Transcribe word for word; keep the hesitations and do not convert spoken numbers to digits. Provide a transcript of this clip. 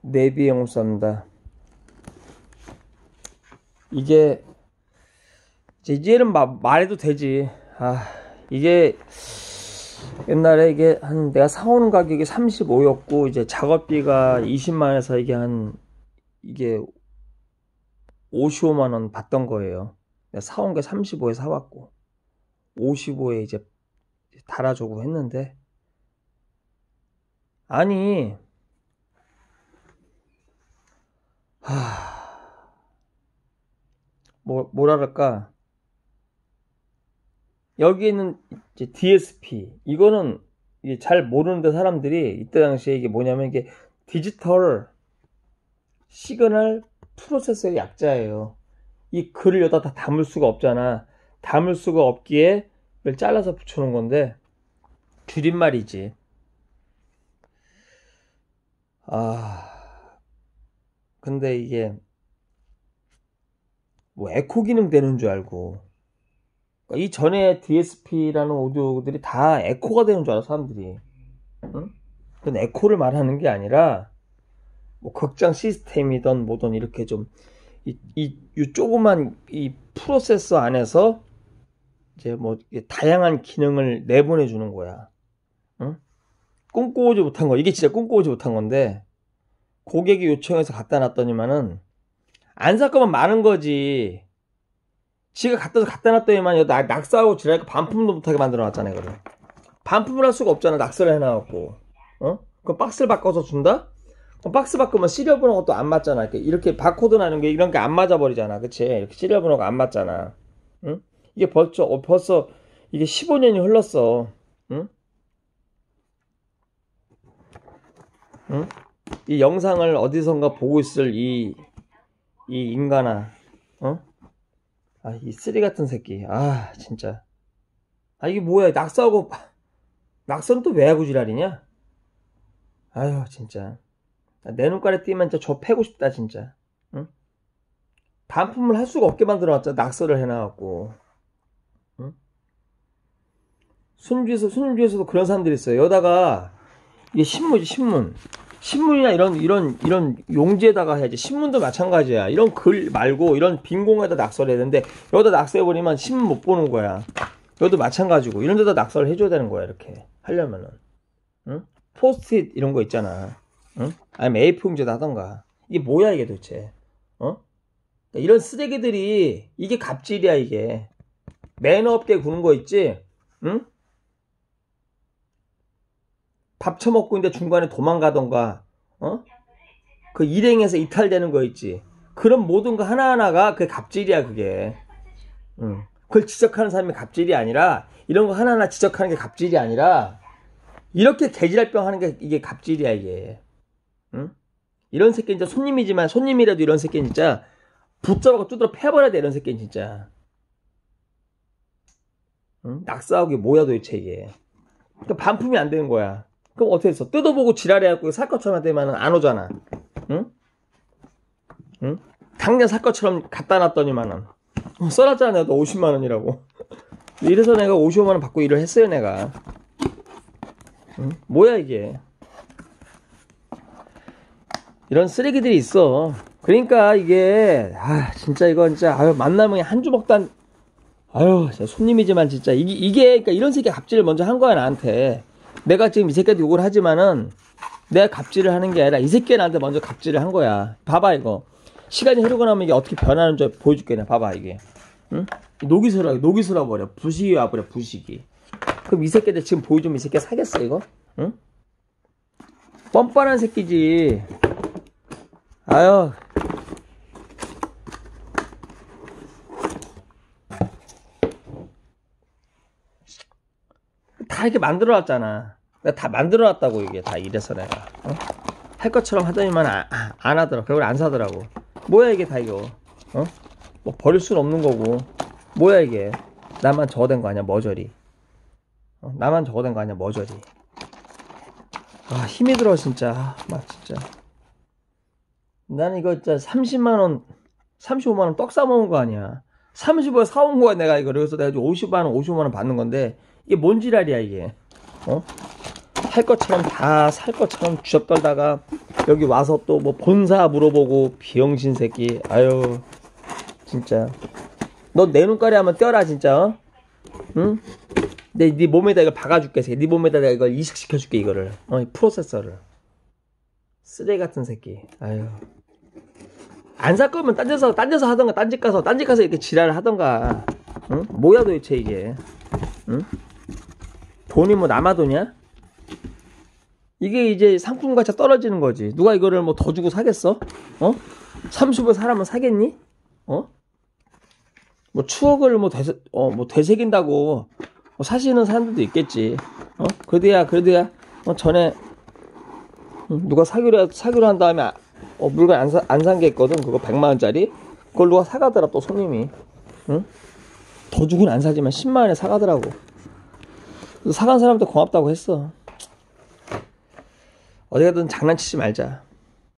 내비에 못 삽니다. 이게 이제 이제는 마, 말해도 되지. 아 이게 옛날에 이게 한 내가 사오는 가격이 삼십오였고 이제 작업비가 이십만에서 이게 한 이게 오십오만 원 받던 거예요. 내가 사온 게 삼십오에 사왔고 오십오에 이제 달아주고 했는데, 아니 하 뭐 뭐랄까 여기 있는 이제 디에스피 이거는 이게 잘 모르는데 사람들이 이때 당시에 이게 뭐냐면 이게 디지털 시그널 프로세서의 약자예요. 이 글을 여기다 다 담을 수가 없잖아. 담을 수가 없기에 이걸 잘라서 붙여놓은 건데 줄임말이지. 아 근데 이게 뭐 에코 기능 되는 줄 알고, 그러니까 이 전에 디에스피라는 오디오들이 다 에코가 되는 줄 알아 사람들이. 응? 그건 에코를 말하는 게 아니라 뭐 극장 시스템이든 뭐든 이렇게 좀 이 이 이 조그만 이 프로세서 안에서 이제 뭐 다양한 기능을 내보내 주는 거야. 응? 꿈꿔오지 못한 거, 이게 진짜 꿈꿔오지 못한 건데 고객이 요청해서 갖다 놨더니만은 안 살 거면 많은 거지. 지가 갖다 갖다 놨더니만 나 낙서하고 지랄니까 반품도 못하게 만들어 놨잖아. 이거를 반품을 할 수가 없잖아. 낙서를 해놔갖고. 어? 그럼 박스를 바꿔서 준다? 그럼 박스 바꾸면 시리얼 번호가 또 안 맞잖아. 이렇게, 이렇게 바코드 나는 게 이런 게 안 맞아 버리잖아. 그치? 이렇게 시리얼 번호가 안 맞잖아. 응? 이게 벌써 어, 벌써 이게 십오 년이 흘렀어. 응? 응? 이 영상을 어디선가 보고 있을 이 이 인간아, 어? 아, 이 쓰리 같은 새끼. 아, 진짜. 아, 이게 뭐야? 낙서하고, 낙서는 또 왜 하고 지랄이냐? 아유, 진짜. 내 눈깔에 띄면 진짜 저 패고 싶다, 진짜. 응? 반품을 할 수가 없게 만들어놨잖아. 낙서를 해놔갖고. 응? 순주에서, 순주에서도 그런 사람들이 있어요. 여기다가, 이게 신문이지, 신문. 신문이나 이런 이런 이런 용지에다가 해야지. 신문도 마찬가지야. 이런 글 말고 이런 빈 공간에다 낙서를 해야 되는데 여기다 낙서해버리면 신문 못 보는 거야. 여기도 마찬가지고 이런 데다 낙서를 해줘야 되는 거야. 이렇게 하려면은. 응? 포스트잇 이런 거 있잖아. 응? 아니면 에이포 용지에다 하던가. 이게 뭐야 이게 도대체. 어? 이런 쓰레기들이 이게 갑질이야 이게. 매너 없게 구는 거 있지. 응? 밥 처먹고 있는데 중간에 도망가던가, 어? 그 일행에서 이탈되는 거 있지. 그런 모든 거 하나하나가 그게 갑질이야, 그게. 응. 그걸 지적하는 사람이 갑질이 아니라, 이런 거 하나하나 지적하는 게 갑질이 아니라, 이렇게 개지랄병 하는 게 이게 갑질이야, 이게. 응? 이런 새끼는 진짜 손님이지만, 손님이라도 이런 새끼는 진짜 붙잡아서 두드러 패버려야 돼, 이런 새끼는 진짜. 응? 낙서하고 뭐야, 도대체 이게. 그러니까 반품이 안 되는 거야. 그럼 어떻게 했어? 뜯어보고 지랄해갖고 살 것처럼 하더니만 안 오잖아. 응? 응? 당장 살 것처럼 갖다 놨더니만은 써놨잖아. 내가 오십만 원이라고. 이래서 내가 오십오만 원 받고 일을 했어요, 내가. 응? 뭐야 이게. 이런 쓰레기들이 있어. 그러니까 이게 아 진짜 이거 진짜 아유 만나면 한 주먹도 안 아유 진짜 손님이지만 진짜 이게 이게 그러니까 이런 새끼 갑질을 먼저 한 거야 나한테. 내가 지금 이 새끼한테 욕을 하지만은 내가 갑질을 하는 게 아니라 이 새끼가 나한테 먼저 갑질을 한 거야. 봐봐 이거. 시간이 흐르고 나면 이게 어떻게 변하는 줄 보여줄게. 내가 봐봐 이게. 응? 녹이 슬어 녹이 슬어 버려. 부식이 와버려 부식이. 그럼 이 새끼한테 지금 보여주면 이 새끼가 사겠어 이거? 응? 뻔뻔한 새끼지. 아유. 다 이렇게 만들어놨잖아. 내가 다 만들어놨다고 이게 다 이래서 내가 어? 할 것처럼 하더니만 아, 아, 안 하더라. 그걸 안 사더라고. 뭐야 이게 다 이거. 어? 뭐 버릴 순 없는 거고. 뭐야 이게. 나만 저거 된 거 아니야 머저리. 어? 나만 저거 된 거 아니야 머저리. 아 힘이 들어 진짜. 막 진짜. 나는 이거 진짜 삼십만 원 삼십오만 원 떡 싸먹은 거 아니야. 삼십오에 사온 거야 내가 이거. 그래서 내가 오십만 원 오십오만 원 받는 건데 이게 뭔 지랄이야 이게. 어? 살 것처럼 다 살 것처럼 주접 떨다가 여기 와서 또 뭐 본사 물어보고 비영신 새끼. 아유 진짜 너 내 눈깔이 한번 떼어라 진짜. 어? 응? 내 네 몸에다 이걸 박아줄게. 네 몸에다 내가 이걸 이식시켜줄게 이거를. 어, 이 프로세서를. 쓰레기 같은 새끼. 아유. 안 살 거면 딴 데서 딴 데서 하던가 딴 집 가서 딴 집 가서 이렇게 지랄을 하던가. 응? 뭐야 도대체 이게. 응? 돈이 뭐 남아 도냐? 이게 이제 상품 가치가 떨어지는 거지. 누가 이거를 뭐 더 주고 사겠어? 어? 삼십 불 사라면 사겠니? 어? 뭐 추억을 뭐 되새, 어, 뭐 되새긴다고 뭐 사시는 사람들도 있겠지. 어? 그래도야, 그래도야, 어, 전에, 응, 누가 사기로, 사기로 한 다음에, 어, 물건 안 사, 안 산 게 있거든. 그거 백만 원짜리. 그걸 누가 사가더라, 또 손님이. 응? 더 주고는 안 사지만 십만 원에 사가더라고. 사간 사람한테 고맙다고 했어. 어디 가든 장난치지 말자.